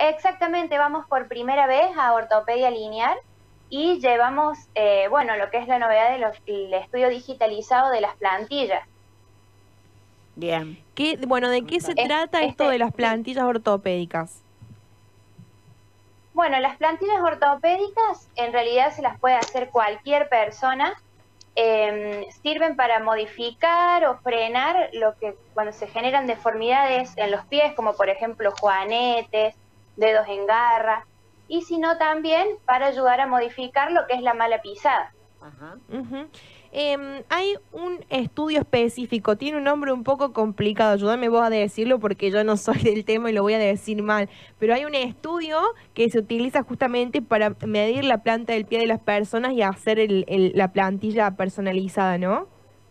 Exactamente, vamos por primera vez a ortopedia lineal y llevamos, bueno, lo que es la novedad del estudio digitalizado de las plantillas. Bien. Bueno, ¿de qué se trata esto de las plantillas ortopédicas? Bueno, las plantillas ortopédicas en realidad se las puede hacer cualquier persona. Sirven para modificar o frenar lo que cuando se generan deformidades en los pies, como por ejemplo juanetes, dedos en garra, y si no también para ayudar a modificar lo que es la mala pisada. Ajá. Hay un estudio específico, tiene un nombre un poco complicado, ayúdame vos a decirlo porque yo no soy del tema y lo voy a decir mal, pero hay un estudio que se utiliza justamente para medir la planta del pie de las personas y hacer la plantilla personalizada, ¿no?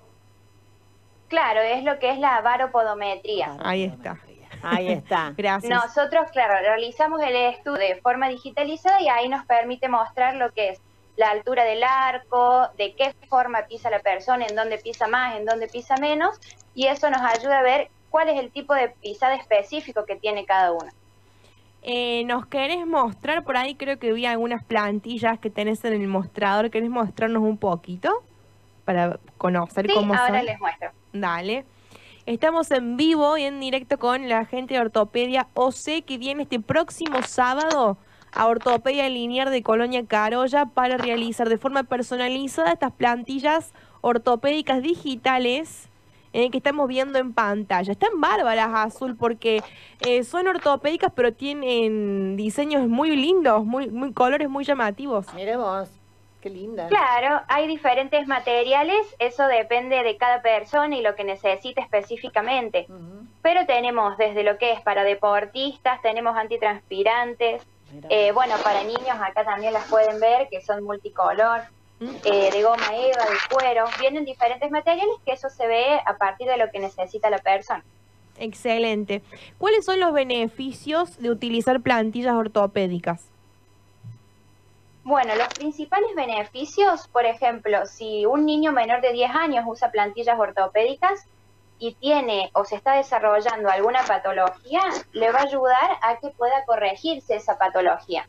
Claro, es lo que es la varopodometría. Ahí está. Ahí está. Gracias. Nosotros, claro, realizamos el estudio de forma digitalizada y ahí nos permite mostrar lo que es la altura del arco, de qué forma pisa la persona, en dónde pisa más, en dónde pisa menos, y eso nos ayuda a ver cuál es el tipo de pisada específico que tiene cada uno. ¿Nos querés mostrar? Por ahí creo que vi algunas plantillas que tenés en el mostrador. ¿Querés mostrarnos un poquito para conocer cómo son? Sí, ahora les muestro. Dale. Estamos en vivo y en directo con la gente de Ortopedia OC que viene este próximo sábado a Ortopedia Lineal de Colonia Carolla para realizar de forma personalizada estas plantillas ortopédicas digitales que estamos viendo en pantalla. Están bárbaras, Azul, porque son ortopédicas pero tienen diseños muy lindos, muy colores muy llamativos. Mire vos. Qué linda. Claro, hay diferentes materiales, eso depende de cada persona y lo que necesite específicamente. Pero tenemos desde lo que es para deportistas, tenemos antitranspirantes, bueno, para niños acá también las pueden ver, que son multicolor, de goma eva, de cuero, vienen diferentes materiales que eso se ve a partir de lo que necesita la persona. Excelente. ¿Cuáles son los beneficios de utilizar plantillas ortopédicas? Bueno, los principales beneficios, por ejemplo, si un niño menor de 10 años usa plantillas ortopédicas y tiene o se está desarrollando alguna patología, le va a ayudar a que pueda corregirse esa patología.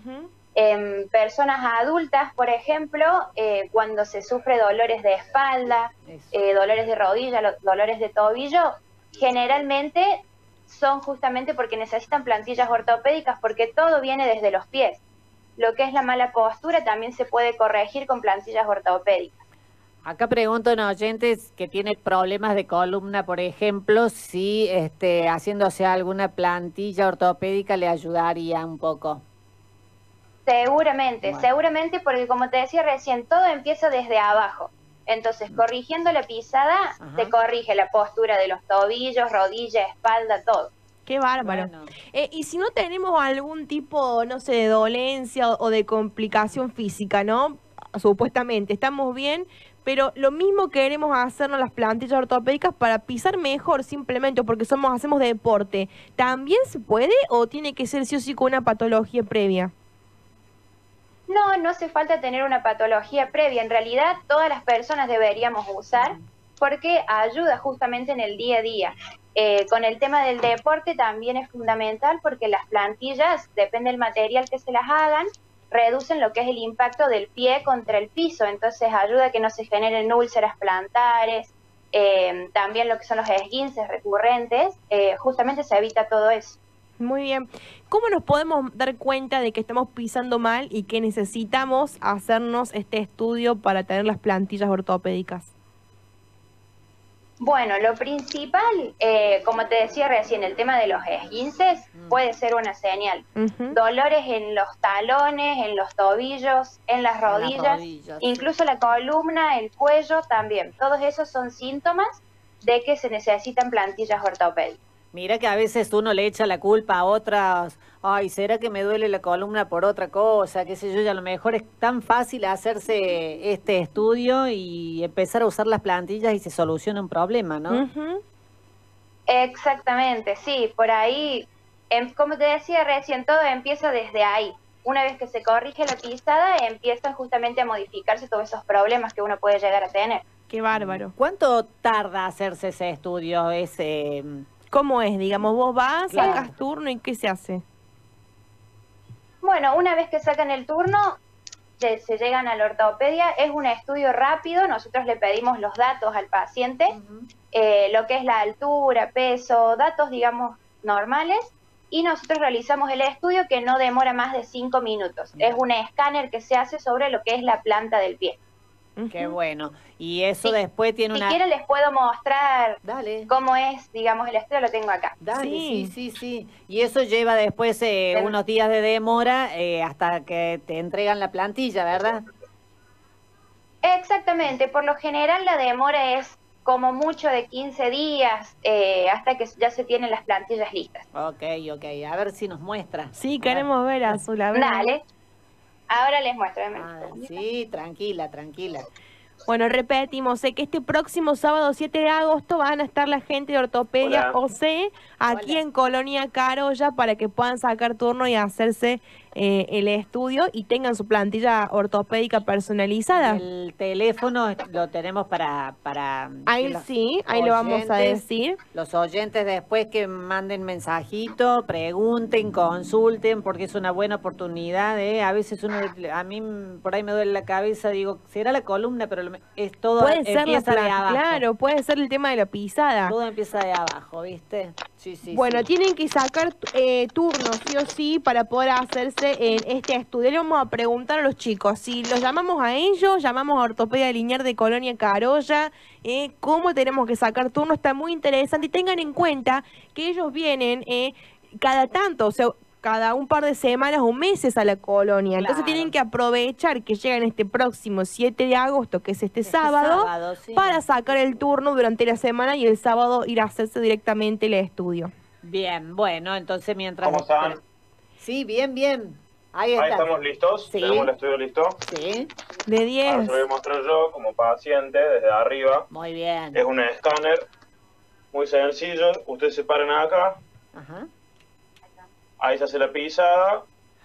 En personas adultas, por ejemplo, cuando se sufre dolores de espalda, dolores de rodilla, dolores de tobillo, generalmente son justamente porque necesitan plantillas ortopédicas porque todo viene desde los pies. Lo que es la mala postura también se puede corregir con plantillas ortopédicas. Acá preguntan oyentes que tienen problemas de columna, por ejemplo, si haciéndose alguna plantilla ortopédica le ayudaría un poco. Seguramente, seguramente porque como te decía recién, todo empieza desde abajo. Entonces, corrigiendo la pisada, se corrige la postura de los tobillos, rodilla, espalda, todo. Qué bárbaro. Bueno. Y si no tenemos algún tipo, no sé, de dolencia o de complicación física, ¿no? Supuestamente, estamos bien, pero lo mismo queremos hacernos las plantillas ortopédicas para pisar mejor simplemente porque hacemos deporte. ¿También se puede o tiene que ser sí o sí con una patología previa? No, no hace falta tener una patología previa. En realidad, todas las personas deberíamos usar porque ayuda justamente en el día a día. Con el tema del deporte también es fundamental porque las plantillas, depende del material que se las hagan, reducen lo que es el impacto del pie contra el piso, entonces ayuda a que no se generen úlceras plantares, también lo que son los esguinces recurrentes, justamente se evita todo eso. Muy bien. ¿Cómo nos podemos dar cuenta de que estamos pisando mal y que necesitamos hacernos este estudio para tener las plantillas ortopédicas? Bueno, lo principal, como te decía recién, el tema de los esguinces puede ser una señal. Dolores en los talones, en los tobillos, en las rodillas, incluso la columna, el cuello también. Todos esos son síntomas de que se necesitan plantillas ortopédicas. Mira que a veces uno le echa la culpa a otras, ay, ¿será que me duele la columna por otra cosa? Qué sé yo, y a lo mejor es tan fácil hacerse este estudio y empezar a usar las plantillas y se soluciona un problema, ¿no? Exactamente, sí, por ahí, como te decía recién, todo empieza desde ahí. Una vez que se corrige la pisada, empiezan justamente a modificarse todos esos problemas que uno puede llegar a tener. Qué bárbaro. ¿Cuánto tarda hacerse ese estudio, ¿Cómo es? Digamos, vos vas, sacas turno y ¿qué se hace? Bueno, una vez que sacan el turno, se llegan a la ortopedia, es un estudio rápido, nosotros le pedimos los datos al paciente, lo que es la altura, peso, datos, digamos, normales, y nosotros realizamos el estudio que no demora más de 5 minutos. Es un escáner que se hace sobre lo que es la planta del pie. Qué bueno. Y eso después tiene una... Si quieren les puedo mostrar Dale. cómo es, digamos, el estudio, lo tengo acá. Dale, sí. Y eso lleva después unos días de demora hasta que te entregan la plantilla, ¿verdad? Exactamente, por lo general la demora es como mucho de 15 días hasta que ya se tienen las plantillas listas. Ok, a ver si nos muestra. Sí, queremos ver, Azul, a ver. Dale, ahora les muestro. Sí, tranquila. Bueno, repetimos, sé que este próximo sábado 7 de agosto van a estar la gente de Ortopedia OC aquí en Colonia Carolla para que puedan sacar turno y hacerse el estudio y tengan su plantilla ortopédica personalizada. El teléfono lo tenemos para ahí sí, ahí lo vamos a decir. Los oyentes después que manden mensajito, pregunten, consulten, porque es una buena oportunidad. A veces a mí por ahí me duele la cabeza, digo, será la columna, pero es todo puede ser empieza de abajo. Claro, puede ser el tema de la pisada. Todo empieza de abajo, ¿viste? Sí. Bueno, tienen que sacar turnos, sí o sí, para poder hacerse en este estudio. Le vamos a preguntar a los chicos, si los llamamos a ellos, llamamos a Ortopedia Linear de Colonia Carolla, cómo tenemos que sacar turnos, está muy interesante. Y tengan en cuenta que ellos vienen cada tanto, o sea, cada un par de semanas o meses a la colonia. Entonces tienen que aprovechar que llegan este próximo 7 de agosto, que es este sábado sí, para sacar el turno durante la semana y el sábado ir a hacerse directamente el estudio. Bien, bueno, entonces mientras... ¿Cómo están? Sí, bien. Ahí estamos listos. Sí. ¿Tenemos el estudio listo? Sí. De 10. Ahora se lo voy a mostrar yo como paciente desde arriba. Muy bien. Es un escáner muy sencillo. Ustedes se paran acá. Ajá. Ahí se hace la pisada.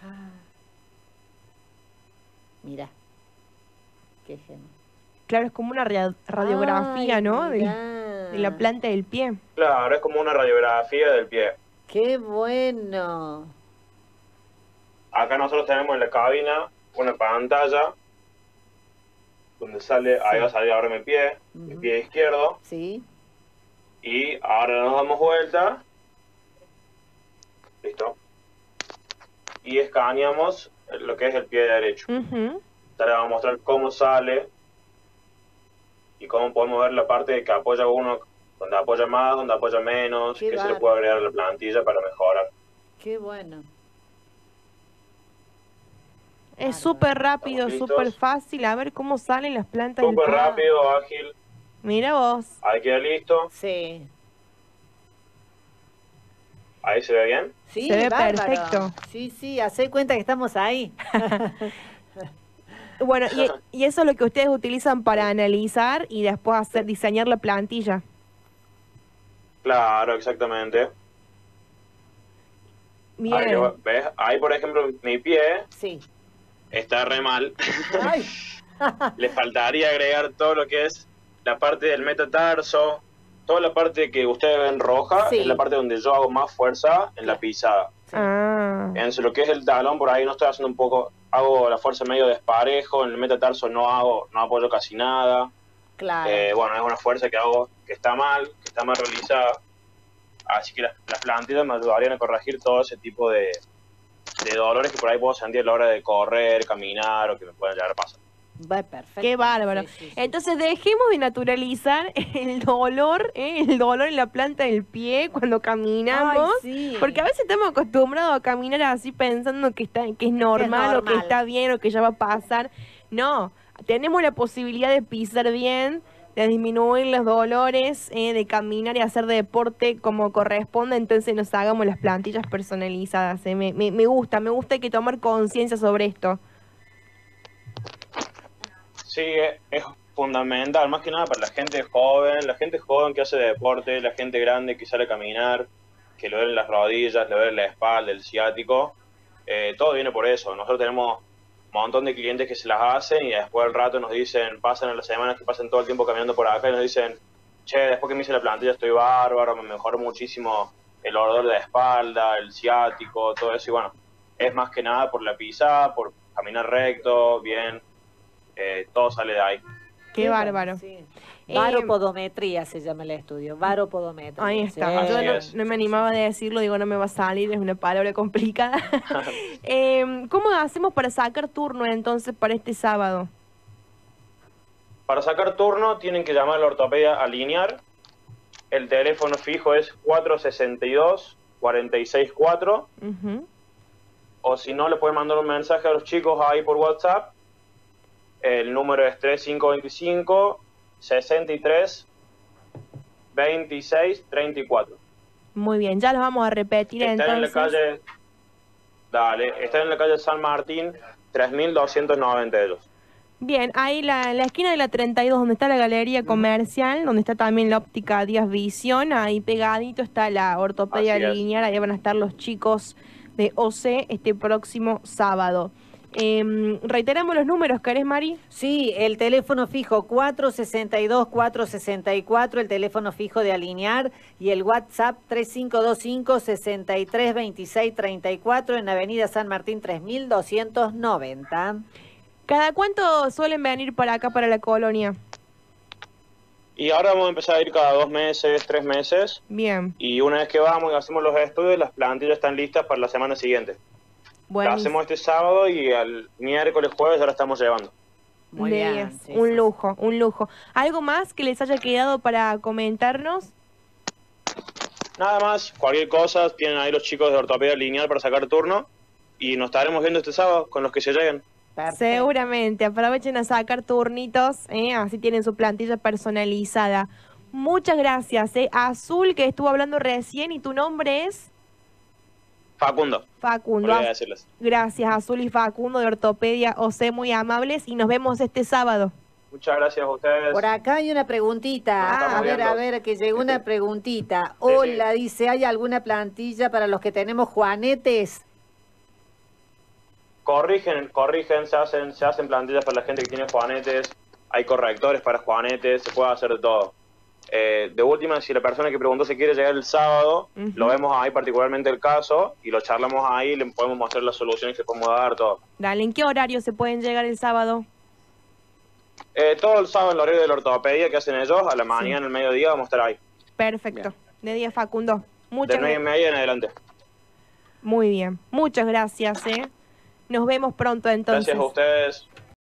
Mira. Qué genial. Claro, es como una radiografía, ¿no? De la planta del pie. Claro, es como una radiografía del pie. ¡Qué bueno! Acá nosotros tenemos en la cabina una pantalla donde sale, ahí va a salir ahora mi pie izquierdo. Sí. Y ahora nos damos vuelta. Listo. Y escaneamos lo que es el pie derecho. Ya le vamos a mostrar cómo sale y cómo podemos ver la parte que apoya uno, donde apoya más, donde apoya menos, que se le puede agregar a la plantilla para mejorar. Qué bueno. Es súper rápido, súper fácil. A ver cómo salen las plantas. Súper rápido, ágil. Mira vos. Ahí queda listo. Sí. ¿Ahí se ve bien? Sí, se ve perfecto. Sí, hacé cuenta que estamos ahí. Bueno, y eso es lo que ustedes utilizan para analizar y después diseñar la plantilla. Claro, exactamente. Bien. Ahí, ¿ves? Ahí, por ejemplo, mi pie está re mal. Ay. Le faltaría agregar todo lo que es la parte del metatarso. Toda la parte que ustedes ven roja es la parte donde yo hago más fuerza en la pisada. En lo que es el talón, por ahí no estoy haciendo hago la fuerza medio desparejo, en el metatarso no apoyo casi nada. Claro. Bueno, es una fuerza que hago que está mal realizada. Así que las plantillas me ayudarían a corregir todo ese tipo de dolores que por ahí puedo sentir a la hora de correr, caminar o que me puedan llegar a pasar. Va, perfecto. Qué bárbaro. Sí. Entonces dejemos de naturalizar el dolor en la planta del pie cuando caminamos. Porque a veces estamos acostumbrados a caminar así pensando que es normal o que está bien o que ya va a pasar. No, tenemos la posibilidad de pisar bien, de disminuir los dolores, de caminar y hacer deporte como corresponde, entonces nos hagamos las plantillas personalizadas. Me gusta, hay que tomar conciencia sobre esto. Sí, es fundamental, más que nada para la gente joven que hace deporte, la gente grande que sale a caminar, que le duelen las rodillas, le duele la espalda, el ciático, todo viene por eso. Nosotros tenemos un montón de clientes que se las hacen y después al rato nos dicen, pasan a las semanas que pasan todo el tiempo caminando por acá y nos dicen, che, después que me hice la plantilla estoy bárbaro, me mejoró muchísimo el dolor de espalda, el ciático, todo eso y bueno, es más que nada por la pisada, por caminar recto, bien, todo sale de ahí. Qué bárbaro. Sí. Varopodometría se llama el estudio, varopodometría. Ahí está. Sí. Yo no me animaba a decirlo, digo, no me va a salir, es una palabra complicada. ¿Cómo hacemos para sacar turno entonces para este sábado? Para sacar turno tienen que llamar a la ortopedia a linear. El teléfono fijo es 462-464. Ujú. O si no, le pueden mandar un mensaje a los chicos ahí por WhatsApp. El número es 3525-63-26-34. Muy bien, ya los vamos a repetir Están entonces. en la calle... Dale, están en la calle San Martín, 3290 ellos. Bien, ahí la esquina de la 32, donde está la galería comercial, donde está también la óptica Díaz Visión, ahí pegadito está la ortopedia Así es. lineal, ahí van a estar los chicos de OC este próximo sábado. Reiteramos los números, ¿querés, Mari? Sí, el teléfono fijo 462-464, el teléfono fijo de alinear, y el WhatsApp 3525-632634 en Avenida San Martín 3290. ¿Cada cuánto suelen venir para acá, para la colonia? Y ahora vamos a empezar a ir cada 2 meses, 3 meses. Bien, Y una vez que vamos y hacemos los estudios, las plantillas están listas para la semana siguiente. Las bueno. hacemos este sábado y al miércoles, jueves ya la estamos llevando. Muy bien. Sí, un sí. lujo, un lujo. ¿Algo más que les haya quedado para comentarnos? Nada más, cualquier cosa, tienen ahí los chicos de ortopedia lineal para sacar turno. Y nos estaremos viendo este sábado con los que se lleguen. Perfecto. Seguramente, aprovechen a sacar turnitos, así tienen su plantilla personalizada. Muchas gracias, Azul, que estuvo hablando recién, y tu nombre es Facundo, Facundo. olvidé decirles. Gracias, Azul y Facundo de Ortopedia OC, muy amables, y nos vemos este sábado. Muchas gracias a ustedes. Por acá hay una preguntita. Estamos A viendo. ver, que llegó una preguntita. Sí, Hola, dice, ¿hay alguna plantilla para los que tenemos juanetes? Corrigen, se hacen plantillas para la gente que tiene juanetes, hay correctores para juanetes, se puede hacer de todo. De última, si la persona que preguntó se quiere llegar el sábado, Ujú. lo vemos ahí particularmente el caso y lo charlamos ahí, le podemos mostrar las soluciones que podemos dar, todo. Dale, ¿en qué horario se pueden llegar el sábado? Todo el sábado en el horario de la ortopedia que hacen ellos, a la mañana, al mediodía, vamos a estar ahí, Perfecto. De día, Facundo. de Muchas 9:30 en adelante. Muy bien. Muchas gracias, Nos vemos pronto entonces. Gracias a ustedes.